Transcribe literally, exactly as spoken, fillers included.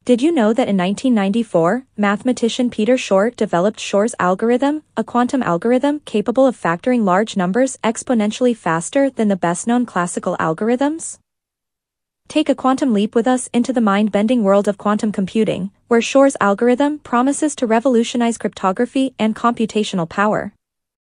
Did you know that in nineteen ninety-four, mathematician Peter Shor developed Shor's algorithm, a quantum algorithm capable of factoring large numbers exponentially faster than the best-known classical algorithms? Take a quantum leap with us into the mind-bending world of quantum computing, where Shor's algorithm promises to revolutionize cryptography and computational power.